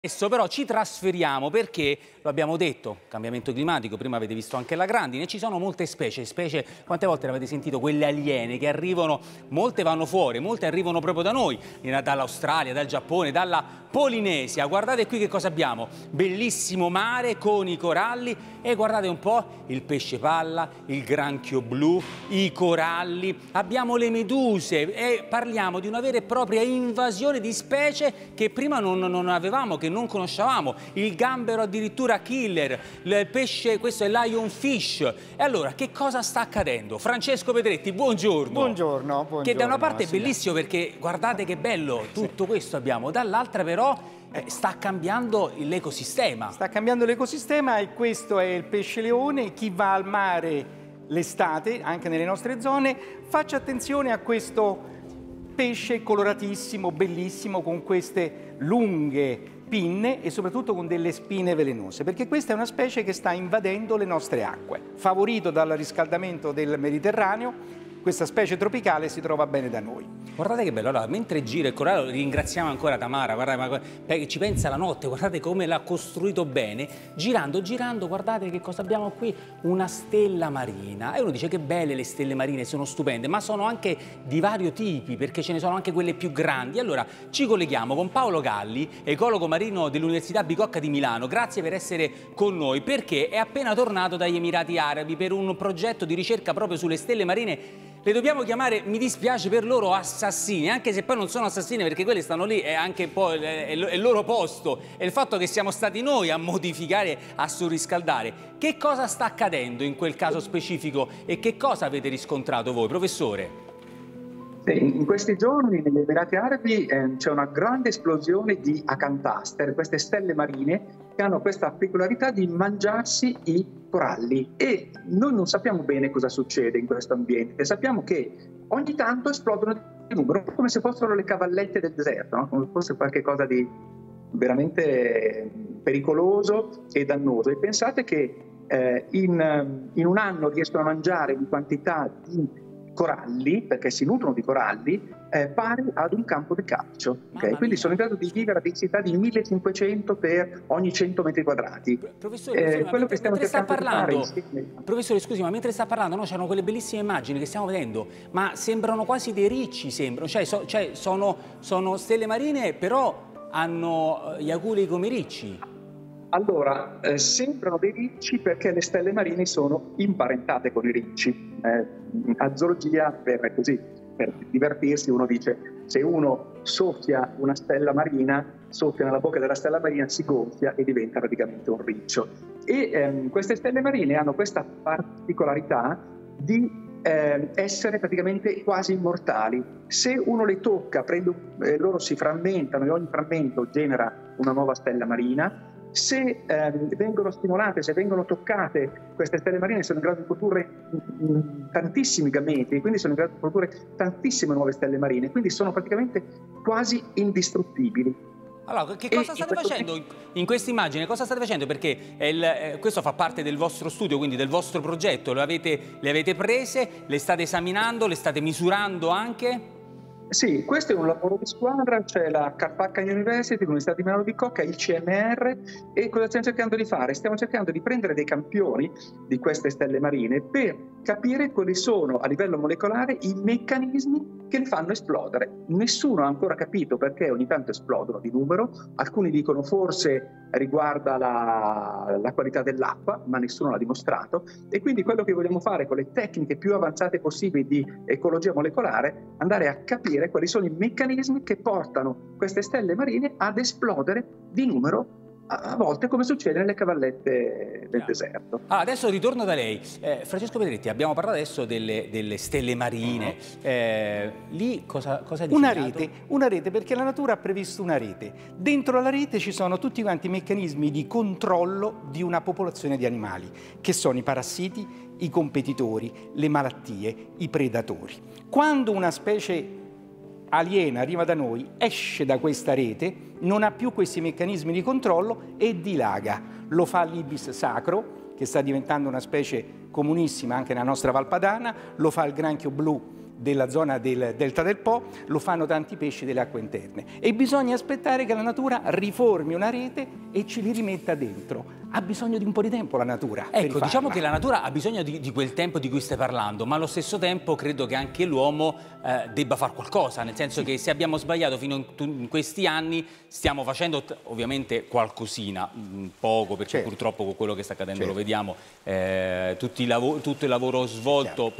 Adesso però ci trasferiamo perché, lo abbiamo detto, cambiamento climatico, prima avete visto anche la grandine, ci sono molte specie, quante volte avete sentito quelle aliene che arrivano, molte vanno fuori, molte arrivano proprio da noi, dall'Australia, dal Giappone, dalla Polinesia. Guardate qui che cosa abbiamo, bellissimo mare con i coralli e guardate un po' il pesce palla, il granchio blu, i coralli, abbiamo le meduse e parliamo di una vera e propria invasione di specie che prima non avevamo, che non conoscevamo, il gambero addirittura killer, il pesce, questo è lionfish. E allora che cosa sta accadendo? Francesco Pedretti, buongiorno. Buongiorno. Che da una parte è bellissimo perché guardate che bello, tutto questo abbiamo, dall'altra però sta cambiando l'ecosistema. Sta cambiando l'ecosistema e questo è il pesce leone. Chi va al mare l'estate, anche nelle nostre zone, faccia attenzione a questo pesce coloratissimo, bellissimo, con queste lunghe pinne e soprattutto con delle spine velenose, perché questa è una specie che sta invadendo le nostre acque. Favorito dal riscaldamento del Mediterraneo, questa specie tropicale si trova bene da noi. Guardate che bello, allora, mentre gira il corallo, ringraziamo ancora Tamara, guardate, ci pensa la notte, guardate come l'ha costruito bene, girando, guardate che cosa abbiamo qui, una stella marina. E uno dice che belle le stelle marine, sono stupende, ma sono anche di vario tipi, perché ce ne sono anche quelle più grandi. Allora ci colleghiamo con Paolo Galli, ecologo marino dell'Università Bicocca di Milano, grazie per essere con noi, perché è appena tornato dagli Emirati Arabi per un progetto di ricerca proprio sulle stelle marine. Le dobbiamo chiamare, mi dispiace per loro, assassini, anche se poi non sono assassini perché quelli stanno lì, è anche poi il loro posto. E il fatto che siamo stati noi a modificare, a surriscaldare. Che cosa sta accadendo in quel caso specifico e che cosa avete riscontrato voi, professore? In questi giorni negli Emirati Arabi c'è una grande esplosione di acantaster, queste stelle marine che hanno questa peculiarità di mangiarsi i coralli, e noi non sappiamo bene cosa succede in questo ambiente. Sappiamo che ogni tanto esplodono di numero, come se fossero le cavallette del deserto, no? Come se fosse qualcosa di veramente pericoloso e dannoso. E pensate che in un anno riescono a mangiare in quantità di coralli, perché si nutrono di coralli, pari ad un campo di calcio. Okay? Quindi sono in grado di vivere a densità di 1500 per ogni 100 metri quadrati. Professore, quello che stiamo cercando di fare insieme... Professore, scusi, ma mentre sta parlando, no, c'erano quelle bellissime immagini che stiamo vedendo, ma sembrano quasi dei ricci, sono stelle marine, però hanno gli aculi come ricci. Allora, sembrano dei ricci perché le stelle marine sono imparentate con i ricci. A zoologia, per divertirsi, uno dice: se uno soffia una stella marina, soffia nella bocca della stella marina, si gonfia e diventa praticamente un riccio. E queste stelle marine hanno questa particolarità di essere praticamente quasi immortali. Se uno le tocca, loro si frammentano e ogni frammento genera una nuova stella marina. Se vengono stimolate, se vengono toccate, queste stelle marine sono in grado di produrre tantissimi gameti, quindi sono in grado di produrre tantissime nuove stelle marine, quindi sono praticamente quasi indistruttibili. Allora, che cosa state facendo in questa immagine? Cosa state facendo? Perché questo fa parte del vostro studio, quindi del vostro progetto, le avete prese, le state esaminando, le state misurando anche? Sì, questo è un lavoro di squadra, c'è la Carpaccia University, l'Università di Milano Bicocca, il CNR, e cosa stiamo cercando di fare? Stiamo cercando di prendere dei campioni di queste stelle marine per capire quali sono a livello molecolare i meccanismi che le fanno esplodere. Nessuno ha ancora capito perché ogni tanto esplodono di numero, alcuni dicono forse riguarda la qualità dell'acqua, ma nessuno l'ha dimostrato, e quindi quello che vogliamo fare con le tecniche più avanzate possibili di ecologia molecolare, andare a capire quali sono i meccanismi che portano queste stelle marine ad esplodere di numero, a volte come succede nelle cavallette del deserto. Adesso ritorno da lei. Francesco Pedretti, abbiamo parlato adesso delle stelle marine. Lì cosa dice? Una rete, perché la natura ha previsto una rete. Dentro la rete ci sono tutti quanti i meccanismi di controllo di una popolazione di animali, che sono i parassiti, i competitori, le malattie, i predatori. Quando una specie aliena arriva da noi, esce da questa rete, non ha più questi meccanismi di controllo e dilaga. Lo fa l'ibis sacro, che sta diventando una specie comunissima anche nella nostra Val Padana, lo fa il granchio blu della zona del delta del Po, lo fanno tanti pesci delle acque interne. E bisogna aspettare che la natura riformi una rete e ce li rimetta dentro. Ha bisogno di un po' di tempo la natura. Ecco, diciamo che la natura ha bisogno di quel tempo di cui stai parlando, ma allo stesso tempo credo che anche l'uomo debba fare qualcosa, nel senso che se abbiamo sbagliato fino in questi anni stiamo facendo ovviamente qualcosina, poco, perché purtroppo con quello che sta accadendo lo vediamo, tutto il lavoro svolto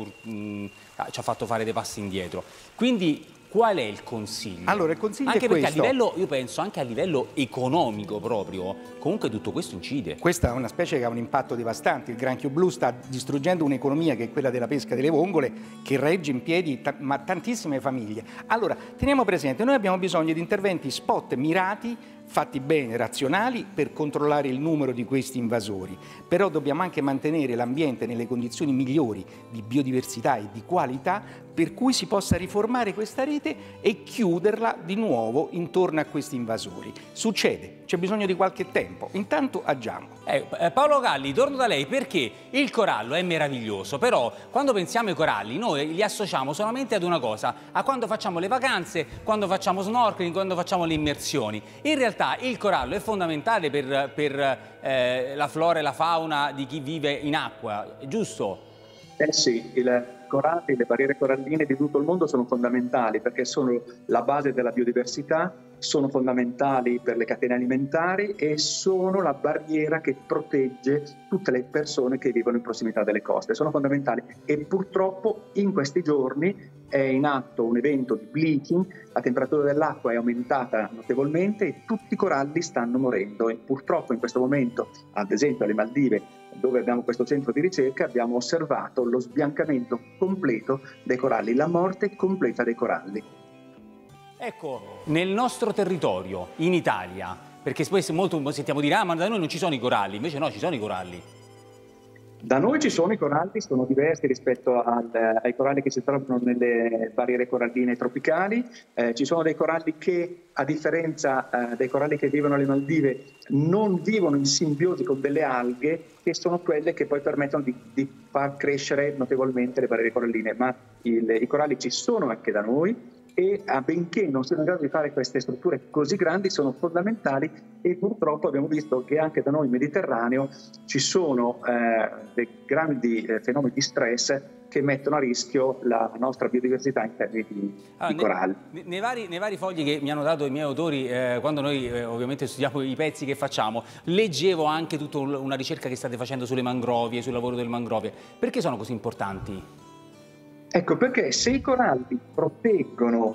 ci ha fatto fare dei passi indietro. Quindi qual è il consiglio? Allora, il consiglio anche è perché questo. a livello, io penso, anche a livello economico proprio, comunque tutto questo incide. Questa è una specie che ha un impatto devastante. Il granchio blu sta distruggendo un'economia che è quella della pesca delle vongole, che regge in piedi tantissime famiglie. Allora, teniamo presente, noi abbiamo bisogno di interventi spot mirati, fatti bene, razionali, per controllare il numero di questi invasori. Però dobbiamo anche mantenere l'ambiente nelle condizioni migliori di biodiversità e di qualità, per cui si possa riformare questa rete e chiuderla di nuovo intorno a questi invasori. Succede, c'è bisogno di qualche tempo, intanto agiamo. Paolo Galli, torno da lei perché il corallo è meraviglioso, però quando pensiamo ai coralli noi li associamo solamente ad una cosa, a quando facciamo le vacanze, quando facciamo snorkeling, quando facciamo le immersioni. In realtà il corallo è fondamentale per la flora e la fauna di chi vive in acqua, giusto? Sì, i coralli, le barriere coralline di tutto il mondo sono fondamentali perché sono la base della biodiversità, sono fondamentali per le catene alimentari e sono la barriera che protegge tutte le persone che vivono in prossimità delle coste. Sono fondamentali e purtroppo in questi giorni è in atto un evento di bleaching, la temperatura dell'acqua è aumentata notevolmente e tutti i coralli stanno morendo e purtroppo in questo momento, ad esempio alle Maldive, dove abbiamo questo centro di ricerca, abbiamo osservato lo sbiancamento completo dei coralli, la morte completa dei coralli. Ecco, nel nostro territorio, in Italia, perché poi molto sentiamo dire ma da noi non ci sono i coralli, invece no, ci sono i coralli. Da noi ci sono i coralli, sono diversi rispetto ai coralli che si trovano nelle barriere coralline tropicali. Ci sono dei coralli che, a differenza dei coralli che vivono alle Maldive, non vivono in simbiosi con delle alghe, che sono quelle che poi permettono di far crescere notevolmente le barriere coralline. Ma i coralli ci sono anche da noi e benché non siano in grado di fare queste strutture così grandi, sono fondamentali e purtroppo abbiamo visto che anche da noi in Mediterraneo ci sono dei grandi fenomeni di stress che mettono a rischio la nostra biodiversità in termini di coralli. Nei vari fogli che mi hanno dato i miei autori, quando noi ovviamente studiamo i pezzi che facciamo, leggevo anche tutta una ricerca che state facendo sulle mangrovie, sul lavoro delle mangrovie. Perché sono così importanti? Ecco, perché se i coralli proteggono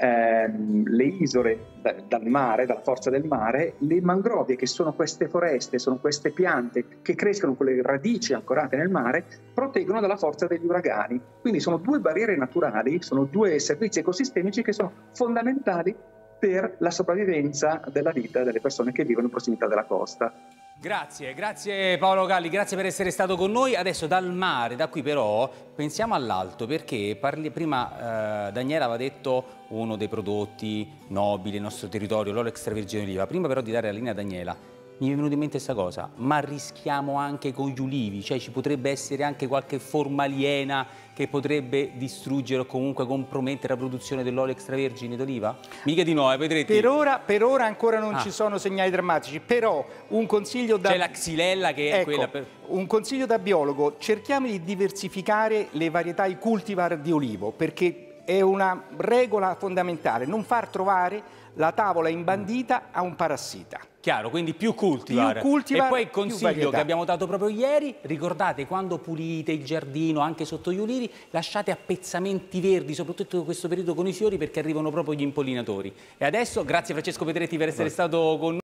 le isole dal mare, dalla forza del mare, le mangrovie, che sono queste foreste, sono queste piante che crescono con le radici ancorate nel mare, proteggono dalla forza degli uragani. Quindi sono due barriere naturali, sono due servizi ecosistemici che sono fondamentali per la sopravvivenza della vita delle persone che vivono in prossimità della costa. Grazie Paolo Galli, grazie per essere stato con noi. Adesso dal mare, da qui però, pensiamo all'alto, perché prima Daniela aveva detto uno dei prodotti nobili del nostro territorio, l'olio extravergine d'oliva. Prima però di dare la linea a Daniela, mi è venuta in mente questa cosa, ma rischiamo anche con gli ulivi, cioè ci potrebbe essere anche qualche forma aliena che potrebbe distruggere o comunque compromettere la produzione dell'olio extravergine d'oliva? Mica di no, vedrete. Per ora ancora non ci sono segnali drammatici, però un consiglio da... C'è la xylella che è quella per... Un consiglio da biologo, cerchiamo di diversificare le varietà, i cultivar di olivo, perché è una regola fondamentale, non far trovare la tavola imbandita a un parassita. Chiaro, quindi più cultivar. E poi il consiglio che abbiamo dato proprio ieri, ricordate quando pulite il giardino anche sotto gli ulivi, lasciate appezzamenti verdi, soprattutto in questo periodo con i fiori, perché arrivano proprio gli impollinatori. E adesso grazie Francesco Pedretti per essere stato con noi.